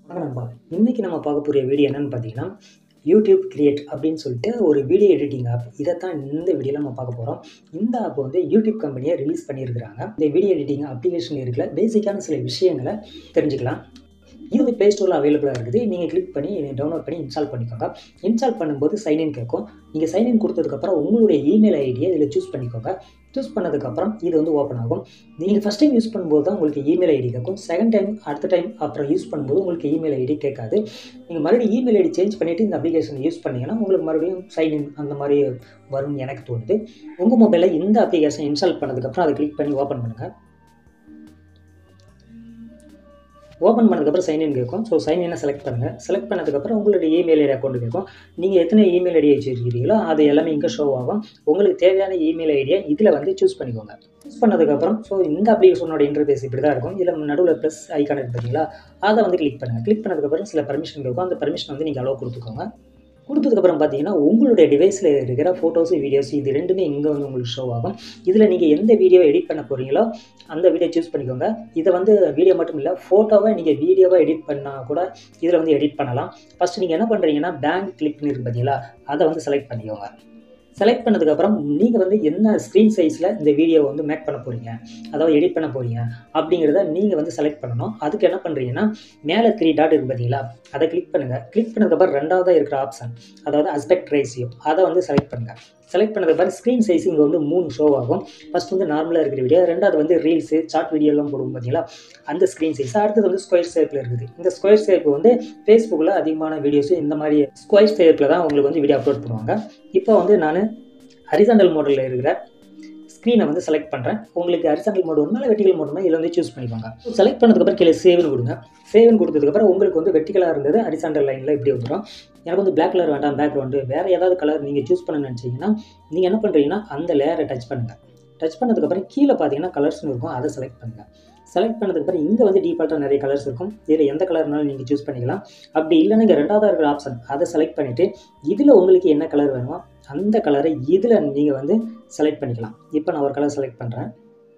நண்பா, இன்னைக்கு நம்ம பார்க்கக்கூடிய வீடியோ என்னன்னு பார்த்தீங்கன்னா, யூடியூப் கிரியேட் அப்படின்னு சொல்லிட்டு ஒரு வீடியோ எடிட்டிங் ஆப். இதைத்தான் இந்த வீடியோல நம்ம பார்க்க போறோம். இந்த ஆப் வந்து யூடியூப் கம்பெனியே ரிலீஸ் பண்ணியிருக்கிறாங்க. இந்த வீடியோ எடிட்டிங் அப்ளிகேஷன் இருக்கிற பேசிக்கான சில விஷயங்கள தெரிஞ்சுக்கலாம். இது வந்து Play Storeல அவைலபிளா இருக்குது. நீங்க கிளிக் பண்ணி டவுன்லோட் பண்ணி இன்ஸ்டால் பண்ணிக்கோங்க. இன்ஸ்டால் பண்ணும்போது சைன் இன் கேட்கும். நீங்க சைன் இன் குடுத்ததுக்கப்புறம் உங்களுடைய இமெயில் ஐடிய இதில சூஸ் பண்ணிக்கோங்க. சூஸ் பண்ணதுக்கப்புறம் இது வந்து ஓப்பன் ஆகும். நீங்க ஃபர்ஸ்ட் டைம் யூஸ் பண்ணும்போது தான் உங்களுக்கு இமெயில் ஐடி கேட்கும். செகண்ட் டைம் அடுத்த டைம் அப்புறம் யூஸ் பண்ணும்போது உங்களுக்கு இமெயில் ஐடி கேட்காது. நீங்க மறுபடியும் இமெயில் ஐடி சேஞ்ச் பண்ணிட்டு இந்த அப்ளிகேஷன யூஸ் பண்ணீங்கன்னா, உங்களுக்கு மறுபடியும் சைன் இன் அந்த மாரி வரும்னு எனக்கு தோணுது. உங்க மொபைல்ல இந்த அப்ளிகேஷன் இன்ஸ்டால் பண்ணதுக்கப்புறம் அத கிளிக் பண்ணி ஓப்பன் பண்ணுங்க. ஓப்பன் பண்ணதுக்கப்புறம் சைன் இன் கேட்கும். ஸோ சைன் இன்னை செலக்ட் பண்ணுங்கள். செலக்ட் பண்ணதுக்கப்புறம் உங்களுடைய இமெயில் ஐடி அக்கௌண்ட் கேட்கும். நீங்கள் எத்தனை இமெயில் ஐடி வச்சுருக்கிறீங்களோ அது எல்லாமே இங்கே ஷோ ஆகும். உங்களுக்கு தேவையான இமெயில் ஐடியை இதில் வந்து சூஸ் பண்ணிக்கோங்க. சூஸ் பண்ணதுக்கப்புறம் ஸோ இந்த அப்ளிகேஷனோட இன்டர்ஃபேஸ் இப்படி தான் இருக்கும். இதில் நடுவில் ப்ளஸ் ஐக்கான் இருக்கு பார்த்தீங்களா, அதை வந்து கிளிக் பண்ணுங்கள். கிளிக் பண்ணதுக்கப்புறம் சில பர்மிஷன் கேட்கும். அந்த பர்மிஷன் வந்து நீங்கள் அலோவ் கொடுத்துக்கோங்க. கொடுத்ததுக்கப்புறம் பார்த்தீங்கன்னா, உங்களுடைய டிவைஸில் இருக்கிற ஃபோட்டோஸு, வீடியோஸ் இது 2மே இங்கே வந்து உங்களுக்கு ஷோ ஆகும். இதில் நீங்கள் எந்த வீடியோ எடிட் பண்ண போகிறீங்களோ அந்த வீடியோ சூஸ் பண்ணிக்கோங்க. இதை வந்து வீடியோ மட்டும் இல்லை, ஃபோட்டோவை நீங்கள் வீடியோவாக எடிட் பண்ணால் கூட இதில் வந்து எடிட் பண்ணலாம். ஃபஸ்ட்டு நீங்கள் என்ன பண்ணுறீங்கன்னா, பேங்க் கிளிக்னு இருக்குது பார்த்தீங்களா, அதை வந்து செலக்ட் பண்ணிக்கோங்க. செலக்ட் பண்ணதுக்கப்புறம் நீங்கள் வந்து என்ன ஸ்க்ரீன் சைஸில் இந்த வீடியோவை வந்து மேக் பண்ண போகிறீங்க, அதாவது எடிட் பண்ண போகிறீங்க அப்படிங்கிறத நீங்கள் வந்து செலக்ட் பண்ணணும். அதுக்கு என்ன பண்ணுறீங்கன்னா, மேலே 3 டாட் இருக்குது பார்த்தீங்களா, அதை கிளிக் பண்ணுங்கள். கிளிக் பண்ணதுக்கப்புறம் ரெண்டாவதாக இருக்கிற ஆப்ஷன், அதாவது அஸ்பெக்ட் ரேஷியோ, அதை வந்து செலக்ட் பண்ணுங்கள். செலக்ட் பண்ணதுக்கப்புறம் ஸ்க்ரீன் சைஸ் இங்கே வந்து 3 ஷோ ஆகும். ஃபஸ்ட் வந்து நார்மலாக இருக்கிற வீடியோ, ரெண்டாவது வந்து ரீல்ஸு, ஷார்ட் வீடியோலாம் போடுவோம் பார்த்தீங்களா, அந்த ஸ்க்ரீன் சைஸ். அடுத்தது வந்து ஸ்கொயர் ஷேப்பில் இருக்குது. இந்த ஸ்கொயர் ஷேப் வந்து ஃபேஸ்புக்கில் அதிகமான வீடியோஸு இந்த மாதிரி ஸ்கொயர் ஷேப்பில் தான் உங்களுக்கு வந்து வீடியோ அப்லோட் பண்ணுவாங்க. இப்போ வந்து நான் ஹரிசாண்டல் மோடில் இருக்கிற ஸ்க்ரீனை வந்து செலக்ட் பண்ணுறேன். உங்களுக்கு ஹரிசாண்டல் மோடு வேணுமா வெர்டிகல் மோடுமா இதில் வந்து சூஸ் பண்ணிக்கோங்க. செலக்ட் பண்ணதுக்கப்புறம் கீழே சேவ்னு கொடுங்க. சேவ்னு கொடுத்ததுக்கப்புறம் உங்களுக்கு வந்து வெர்டிகலாக இருந்தது ஹரிசாண்டல் லைனில் இப்படி வந்துடும். எனக்கு வந்து பிளாக் கலர் வேண்டாம், பேக்ரவுண்டு வேறு ஏதாவது கலர் நீங்கள் சூஸ் பண்ண நினச்சிங்கன்னா நீங்கள் என்ன பண்ணுறீங்கன்னா, அந்த லேயரை டச் பண்ணுங்கள். டச் பண்ணதுக்கப்புறம் கீழே பார்த்தீங்கன்னா கலர்ஸ்னு இருக்கும், அதை செலக்ட் பண்ணுங்கள். செலக்ட் பண்ணதுக்கப்புறம் இங்கே வந்து டிஃபால்ட்டாக நிறைய கலர்ஸ் இருக்கும். இதில் எந்த கலர்னாலும் நீங்கள் சூஸ் பண்ணிக்கலாம். அப்படி இல்லைன்னா இங்கே ரெண்டாவதாக இருக்கிற ஆப்ஷன் அதை செலக்ட் பண்ணிவிட்டு இதில் உங்களுக்கு என்ன கலர் வேணுமோ அந்த கலரை இதில் நீங்கள் வந்து செலக்ட் பண்ணிக்கலாம். இப்போ நான் ஒரு கலர் செலக்ட் பண்ணுறேன்.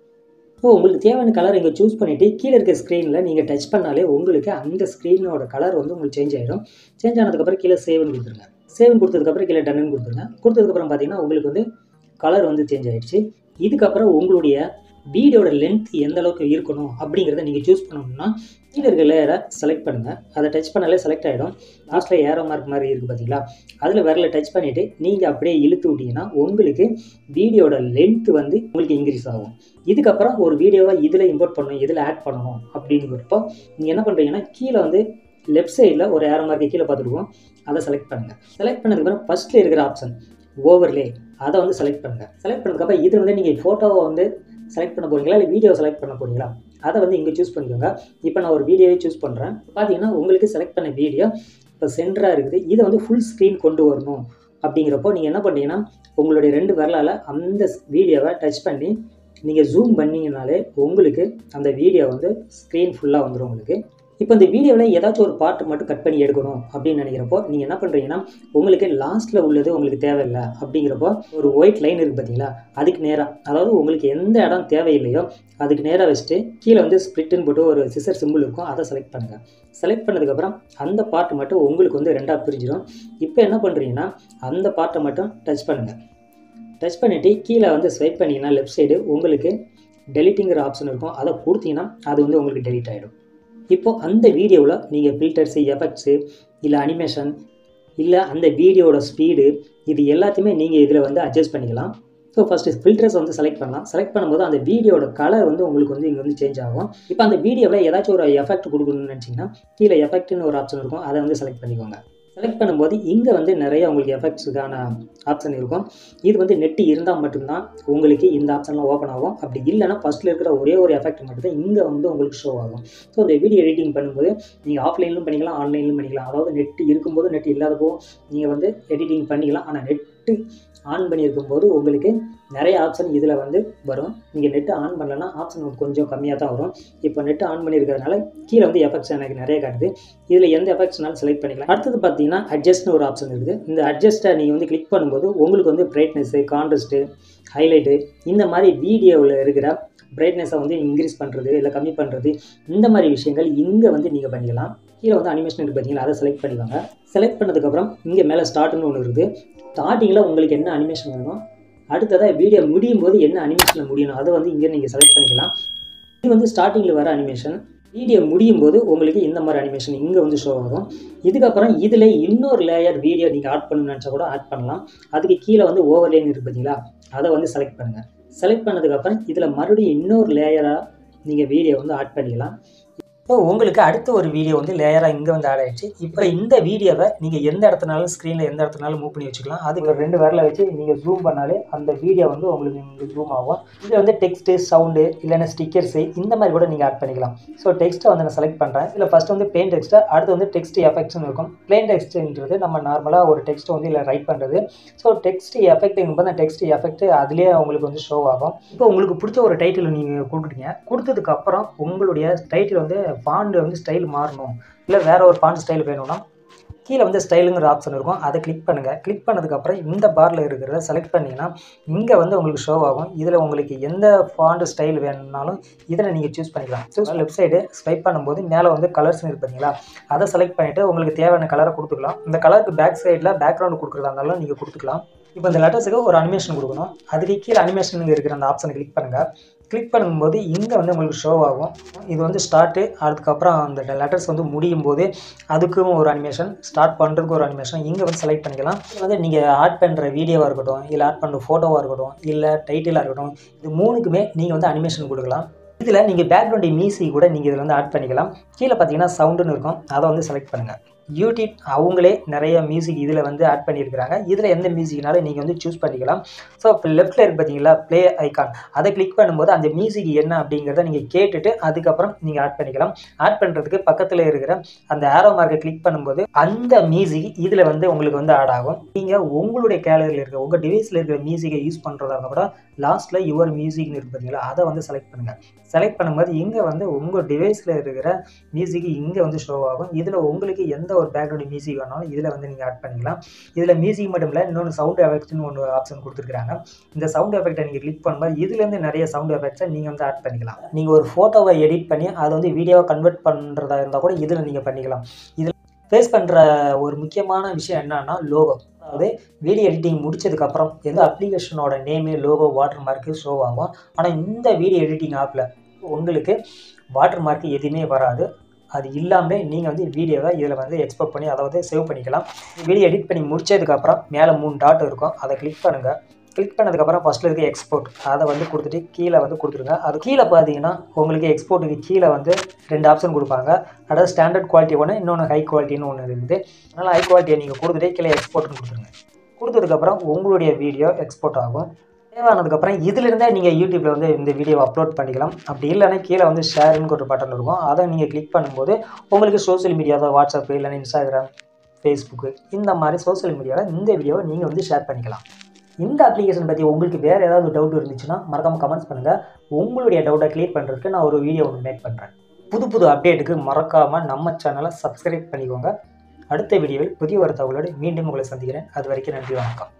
ஸோ உங்களுக்கு தேவையான கலர் இங்கே சூஸ் பண்ணிவிட்டு கீழே இருக்க ஸ்க்ரீனில் நீங்கள் டச் பண்ணாலே உங்களுக்கு அந்த ஸ்க்ரீனோட கலர் வந்து உங்களுக்கு சேஞ்ச் ஆகிடும். சேஞ்ச் ஆனதுக்கப்புறம் கீழே சேவ்னு கொடுத்துருங்க. சேவ்னு கொடுத்ததுக்கப்புறம் கீழே டன்னு கொடுத்துருங்க. கொடுத்ததுக்கப்புறம் பார்த்தீங்கன்னா உங்களுக்கு வந்து கலர் வந்து சேஞ்ச் ஆகிடுச்சு. இதுக்கப்புறம் உங்களுடைய வீடியோட லென்த் எந்த அளவுக்கு இருக்கணும் அப்படிங்கிறத நீங்கள் சூஸ் பண்ணணும்னா கீழே இருக்க லேயரை செலக்ட் பண்ணுங்கள். அதை டச் பண்ணாலே செலக்ட் ஆகிடும். லாஸ்ட்டில் ஏரோ மார்க் மாதிரி இருக்குது பார்த்தீங்களா, அதில் விரல டச் பண்ணிவிட்டு நீங்கள் அப்படியே இழுத்து விட்டிங்கன்னா உங்களுக்கு வீடியோட லென்த் வந்து உங்களுக்கு இன்க்ரீஸ் ஆகும். இதுக்கப்புறம் ஒரு வீடியோவை இதில் இம்போர்ட் பண்ணணும், இதில் ஆட் பண்ணணும் அப்படிங்கிறப்போ நீங்கள் என்ன பண்ணுறீங்கன்னா, கீழே வந்து லெஃப்ட் சைடில் ஒரு ஏரோ மார்க்கு கீழே பார்த்துருக்கோம், அதை செலக்ட் பண்ணுங்கள். செலக்ட் பண்ணதுக்கப்புறம் ஃபஸ்ட்டில் இருக்கிற ஆப்ஷன் ஓவர்லே, அதை வந்து செலக்ட் பண்ணுங்கள். செலக்ட் பண்ணதுக்கப்புறம் இதில் வந்து நீங்கள் ஃபோட்டோவை வந்து செலக்ட் பண்ண போகிறீங்களா இல்லை வீடியோ செலக்ட் பண்ண போகிறீங்களா, அதை வந்து இங்கே சூஸ் பண்ணிக்கோங்க. இப்போ நான் ஒரு வீடியோவே சூஸ் பண்ணுறேன். பார்த்தீங்கன்னா உங்களுக்கு செலக்ட் பண்ண வீடியோ இப்போ சென்டராக இருக்குது. இதை வந்து ஃபுல் ஸ்க்ரீன் கொண்டு வரணும் அப்படிங்கிறப்போ நீங்கள் என்ன பண்ணுறீங்கன்னா, உங்களுடைய 2 விரலால் அந்த வீடியோவை டச் பண்ணி நீங்கள் ஜூம் பண்ணிங்கனாலே உங்களுக்கு அந்த வீடியோ வந்து ஸ்க்ரீன் ஃபுல்லாக வந்துடும் உங்களுக்கு. இப்போ இந்த வீடியோவில் ஏதாச்சும் ஒரு பார்ட் மட்டும் கட் பண்ணி எடுக்கணும் அப்படின்னு நினைக்கிறப்போ நீங்கள் என்ன பண்ணுறீங்கன்னா, உங்களுக்கு லாஸ்ட்டில் உள்ளது உங்களுக்கு தேவையில்லை அப்படிங்கிறப்போ ஒரு ஒயிட் லைன் இருக்குது பார்த்தீங்களா, அதுக்கு நேராக, அதாவது உங்களுக்கு எந்த இடம் தேவையில்லையோ அதுக்கு நேராக வச்சுட்டு கீழே வந்து ஸ்ப்ளிட்டுன்னு போட்டு ஒரு சிசர் சிம்பிள் இருக்கும், அதை செலக்ட் பண்ணுங்கள். செலக்ட் பண்ணதுக்கப்புறம் அந்த பார்ட் மட்டும் உங்களுக்கு வந்து 2ஆக பிரிஞ்சிடும். இப்போ என்ன பண்ணுறீங்கன்னா, அந்த பார்ட்டை மட்டும் டச் பண்ணுங்கள். டச் பண்ணிவிட்டு கீழே வந்து ஸ்வைப் பண்ணிங்கன்னா லெஃப்ட் சைடு உங்களுக்கு டெலிட்டுங்கிற ஆப்ஷன் இருக்கும், அதை கொடுத்தீங்கன்னா அது வந்து உங்களுக்கு டெலிட் ஆகிடும். இப்போது அந்த வீடியோவில் நீங்கள் ஃபில்டர்ஸு, எஃபெக்ட்ஸு, இல்லை அனிமேஷன், இல்லை அந்த வீடியோட ஸ்பீடு, இது எல்லாத்தையுமே நீங்கள் இதில் வந்து அட்ஜஸ்ட் பண்ணிக்கலாம். ஸோ ஃபஸ்ட்டு ஃபில்டர்ஸ் வந்து செலக்ட் பண்ணலாம். செலக்ட் பண்ணும்போது அந்த வீடியோட கலர் வந்து உங்களுக்கு வந்து இங்கே வந்து சேஞ்ச் ஆகும். இப்போ அந்த வீடியோவில் ஏதாச்சும் ஒரு எஃபெக்ட் கொடுக்கணும்னு நினச்சிங்கன்னா கீழே எஃபெக்ட்னு ஒரு ஆப்ஷன் இருக்கும், அதை வந்து செலக்ட் பண்ணிக்கோங்க. செலக்ட் பண்ணும்போது இங்கே வந்து நிறைய உங்களுக்கு எஃபெக்ட்ஸுக்கான ஆப்ஷன் இருக்கும். இது வந்து நெட்டு இருந்தால் மட்டும்தான் உங்களுக்கு இந்த ஆப்ஷன்லாம் ஓப்பன் ஆகும். அப்படி இல்லைனா ஃபஸ்ட்டில் இருக்கிற ஒரே ஒரு எஃபெக்ட் மட்டும் தான் இங்கே வந்து உங்களுக்கு ஷோ ஆகும். ஸோ இந்த வீடியோ எடிட்டிங் பண்ணும்போது நீங்கள் ஆஃப்லைன்லும் பண்ணிக்கலாம், ஆன்லைன்லும் பண்ணிக்கலாம். அதாவது நெட்டு இருக்கும்போது நெட் இல்லாதப்போ நீங்கள் வந்து எடிட்டிங் பண்ணிக்கலாம். ஆனால் நெட்டு ஆன் பண்ணியிருக்கும்போது உங்களுக்கு நிறைய ஆப்ஷன் இதில் வந்து வரும். நீங்கள் நெட்டு ஆன் பண்ணலன்னா ஆப்ஷன் கொஞ்சம் கம்மியாக தான் வரும். இப்போ நெட்டு ஆன் பண்ணியிருக்கிறதுனால கீழே வந்து எஃபெக்ட்ஸ் எனக்கு நிறைய காட்டுது. இதில் எந்த எஃபெக்ட்ஸ்னாலும் செலக்ட் பண்ணிக்கலாம். அடுத்தது பார்த்தீங்கன்னா அட்ஜஸ்ட்னு ஒரு ஆப்ஷன் இருக்குது. இந்த அட்ஜஸ்ட்டை நீங்கள் வந்து கிளிக் பண்ணும்போது உங்களுக்கு வந்து பிரைட்னஸ்ஸு, கான்ட்ராஸ்ட்டு, ஹைலைட்டு இந்த மாதிரி வீடியோவில் இருக்கிற பிரைட்னஸை வந்து இன்க்ரீஸ் பண்ணுறது இல்லை கம்மி பண்ணுறது, இந்த மாதிரி விஷயங்கள் இங்கே வந்து நீங்கள் பண்ணிக்கலாம். கீழே வந்து அனிமேஷன் இருக்குது பார்த்தீங்களா, அதை செலக்ட் பண்ணிக்கோங்க. செலக்ட் பண்ணதுக்கப்புறம் இங்கே மேலே ஸ்டார்ட்னு ஒன்று இருக்குது. ஸ்டார்டிங்கில் உங்களுக்கு என்ன அனிமேஷன் வேணும், அடுத்ததாக வீடியோ முடியும் போது என்ன அனிமேஷனில் முடியணும் அதை வந்து இங்கே நீங்கள் செலக்ட் பண்ணிக்கலாம். இது வந்து ஸ்டார்டிங்கில் வர அனிமேஷன். வீடியோ முடியும் போது உங்களுக்கு இந்த மாதிரி அனிமேஷன் இங்கே வந்து ஷோ ஆகும். இதுக்கப்புறம் இதில் இன்னொரு லேயர் வீடியோ நீங்கள் ஆட் பண்ணணும்னு நினச்சா கூட ஆட் பண்ணலாம். அதுக்கு கீழே வந்து ஓவர்லேன்னு இருக்குது பார்த்தீங்களா, அதை வந்து செலக்ட் பண்ணுங்கள். செலக்ட் பண்ணதுக்கப்புறம் இதில் மறுபடியும் இன்னொரு லேயராக நீங்கள் வீடியோ வந்து ஆட் பண்ணிக்கலாம். இப்போ உங்களுக்கு அடுத்த ஒரு வீடியோ வந்து லேயராக இங்கே வந்து ஆட் ஆகிடுச்சு. இப்போ இந்த வீடியோவை நீங்கள் எந்த இடத்துனாலும் ஸ்க்ரீனில் எந்த இடத்துனாலும் மூவ் பண்ணி வச்சுக்கலாம். அதுக்கு 2 விரலை வச்சு நீங்கள் ஜூம் பண்ணாலே அந்த வீடியோ வந்து உங்களுக்கு இங்கே ஜூம் ஆகும். இதில் வந்து டெக்ஸ்ட்டு, சவுண்டு, இல்லைன்னா ஸ்டிக்கர்ஸு இந்த மாதிரி கூட நீங்கள் ஆட் பண்ணிக்கலாம். ஸோ டெக்ஸ்ட்டை வந்து நான் செலக்ட் பண்ணுறேன். இதில் ஃபஸ்ட்டு வந்து பிளெயின் டெக்ஸ்ட்டு, அடுத்து வந்து டெக்ஸ்ட் எஃபெக்ட்ஸ்னு இருக்கும். பிளெயின் டெக்ஸ்ட்டுன்றது நம்ம நார்மலாக ஒரு டெக்ஸ்ட்டை வந்து இல்லை ரைட் பண்ணுறது. ஸோ டெக்ஸ்ட் எஃபெக்ட்டுங்கும்போது அந்த டெக்ஸ்ட் எஃபெக்ட்டு அதுலேயே உங்களுக்கு வந்து ஷோ ஆகும். இப்போ உங்களுக்கு பிடிச்ச ஒரு டைட்டில் நீங்கள் கொடுத்துட்டீங்க. கொடுத்ததுக்கப்புறம் உங்களுடைய டைட்டில் வந்து ஃபாண்ட் வந்து ஸ்டைல் மாறணும், இல்லை வேறு ஒரு ஃபாண்ட் ஸ்டைல் வேணும்னா கீழே வந்து ஸ்டைலுங்கிற ஆப்ஷன் இருக்கும். அதை கிளிக் பண்ணுங்கள். கிளிக் பண்ணதுக்கப்புறம் இந்த பாரில் இருக்கிறத செலக்ட் பண்ணிங்கன்னா இங்கே வந்து உங்களுக்கு ஷோ ஆகும். இதில் உங்களுக்கு எந்த ஃபாண்ட் ஸ்டைல் வேணும்னாலும் இதில் நீங்கள் சூஸ் பண்ணிக்கலாம். லெஃப்ட் சைடு ஸ்வைப் பண்ணும்போது மேலே வந்து கலர்ஸ்னு இருக்கு பார்த்தீங்களா, அதை செலக்ட் பண்ணிவிட்டு உங்களுக்கு தேவையான கலரை கொடுத்துக்கலாம். இந்த கலருக்கு பேக் சைடில் பேக்ரவுண்டு கொடுக்குறதா இருந்தாலும் நீங்கள் கொடுத்துக்கலாம். இப்போ இந்த லெட்டர்ஸுக்கு ஒரு அனிமேஷன் கொடுக்கணும். அதுக்கு கீழே அனிமேஷன் இருக்கிற அந்த ஆப்ஷனை கிளிக் பண்ணுங்கள். கிளிக் பண்ணும்போது இங்கே வந்து உங்களுக்கு ஷோ ஆகும். இது வந்து ஸ்டார்ட்டு, அதுக்கப்புறம் அந்த லெட்டர்ஸ் வந்து முடியும் போது அதுக்கும் ஒரு அனிமேஷன், ஸ்டார்ட் பண்ணுறதுக்கு ஒரு அனிமேஷன் இங்கே வந்து செலக்ட் பண்ணிக்கலாம். இது வந்து நீங்கள் ஆட் பண்ணுற வீடியோவாக இருக்கட்டும், இல்லை ஆட் பண்ணுற ஃபோட்டோவாக இருக்கட்டும், இல்லை டைட்டிலாக இருக்கட்டும், இது 3க்குமே நீங்கள் வந்து அனிமேஷன் கொடுக்கலாம். இதில் நீங்கள் பேக்ரவுண்ட் மியூசிக் கூட நீங்கள் இதில் வந்து ஆட் பண்ணிக்கலாம். கீழே பார்த்தீங்கன்னா சவுண்டுன்னு இருக்கும், அதை வந்து செலக்ட் பண்ணுங்கள். யூடியூப் அவங்களே நிறைய மியூசிக் இதில் வந்து ஆட் பண்ணியிருக்கிறாங்க. இதில் எந்த மியூசிக்னாலும் நீங்கள் வந்து சூஸ் பண்ணிக்கலாம். ஸோ இப்போ லெஃப்ட்டில் இருக்குது பார்த்தீங்களா ப்ளே ஐக்கான், அதை கிளிக் பண்ணும்போது அந்த மியூசிக் என்ன அப்படிங்கிறத நீங்கள் கேட்டுட்டு அதுக்கப்புறம் நீங்கள் ஆட் பண்ணிக்கலாம். ஆட் பண்ணுறதுக்கு பக்கத்தில் இருக்கிற அந்த ஆரோ மார்க்கை கிளிக் பண்ணும்போது அந்த மியூசிக் இதில் வந்து உங்களுக்கு வந்து ஆட் ஆகும். நீங்கள் உங்களுடைய கேலரியில் இருக்கிற உங்கள் டிவைஸில் இருக்கிற மியூசிக்கை யூஸ் பண்ணுறதா இருந்தால் கூட லாஸ்ட்டில் யுவர் மியூசிக்னு இருக்குது பார்த்தீங்களா, அதை வந்து செலக்ட் பண்ணுங்கள். செலக்ட் பண்ணும்போது இங்கே வந்து உங்கள் டிவைஸில் இருக்கிற மியூசிக் இங்கே வந்து ஷோ ஆகும். இதில் உங்களுக்கு எந்த ஒரு பேக்ரவுண்ட் மியூசிக் வேணாலும் இதில் வந்து நீங்கள் ஆட் பண்ணிக்கலாம். இதில் மியூசிக் மட்டும் இல்லை, இன்னொன்று சவுண்ட் எஃபெக்ட்ஸ்னு ஒன்று ஆப்ஷன் கொடுத்துருக்காங்க. இந்த சவுண்ட் எஃபெக்ட்டை நீங்கள் கிளிக் பண்ணும்போது இதுலேருந்து நிறைய சவுண்ட் எஃபெக்ட்ஸை நீங்கள் வந்து ஆட் பண்ணிக்கலாம். நீங்கள் ஒரு ஃபோட்டோவை எடிட் பண்ணி அதை வந்து வீடியோவை கன்வெர்ட் பண்ணுறதா இருந்தால் கூட இதில் நீங்கள் பண்ணிக்கலாம். இதில் ஃபேஸ் பண்ணுற ஒரு முக்கியமான விஷயம் என்னன்னா லோகோ. அதாவது வீடியோ எடிட்டிங் முடிச்சதுக்கப்புறம் எந்த அப்ளிகேஷனோட name, logo, watermark show ஆகும். ஆனால் இந்த வீடியோ எடிட்டிங் ஆப்பில் உங்களுக்கு வாட்டர் மார்க்கு எதுவுமே வராது. அது இல்லாமல் நீங்கள் வந்து வீடியோவை இதில் வந்து எக்ஸ்போர்ட் பண்ணி அதாவது சேவ் பண்ணிக்கலாம். வீடியோ எடிட் பண்ணி முடிச்சதுக்கப்புறம் மேலே 3 டாட் இருக்கும், அதை கிளிக் பண்ணுங்கள். கிளிக் பண்ணதுக்கப்புறம் ஃபஸ்ட்டில் இருக்க எக்ஸ்போர்ட் அதை வந்து கொடுத்துட்டு கீழே வந்து கொடுத்துருங்க. அது கீழே பார்த்தீங்கன்னா உங்களுக்கு எக்ஸ்போர்ட்டுக்கு கீழே வந்து 2 ஆப்ஷன் கொடுப்பாங்க. அதாவது ஸ்டாண்டர்ட் குவாலிட்டி ஒன்று, இன்னொன்று ஹை குவாலிட்டின்னு ஒன்று இருக்குது. அதனால் ஹை குவாலிட்டியை நீங்கள் கொடுத்துட்டு கீழே எக்ஸ்போர்ட்னு கொடுத்துருங்க. கொடுத்ததுக்கப்புறம் உங்களுடைய வீடியோ எக்ஸ்போர்ட் ஆகும். தேவையானதுக்கப்புறம் இதிலிருந்தே நீங்கள் யூடியூப்பில் வந்து இந்த வீடியோவை அப்லோட் பண்ணிக்கலாம். அப்படி இல்லைன்னா கீழே வந்து ஷேருன்னு ஒரு பட்டன் இருக்கும், அதை நீங்கள் கிளிக் பண்ணும்போது உங்களுக்கு சோஷியல் மீடியாவில் வாட்ஸ்அப்பு, இல்லைன்னா இன்ஸ்டாகிராம், ஃபேஸ்புக்கு இந்த மாதிரி சோஷியல் மீடியாவில் இந்த வீடியோவை நீங்கள் வந்து ஷேர் பண்ணிக்கலாம். இந்த அப்ளிகேஷன் பற்றி உங்களுக்கு வேறு ஏதாவது டவுட் இருந்துச்சுன்னா மறக்காமல் கமெண்ட்ஸ் பண்ணுங்கள். உங்களுடைய டவுட்டை கிளியர் பண்ணுறதுக்கு நான் ஒரு வீடியோ ஒன்று மேக் பண்ணுறேன். புது அப்டேட்டுக்கு மறக்காமல் நம்ம சேனலை சப்ஸ்கிரைப் பண்ணிக்கோங்க. அடுத்த வீடியோவில் புதிய ஒரு தகவலோடு மீண்டும் உங்களை சந்திக்கிறேன். அது வரைக்கும் நன்றி, வணக்கம்.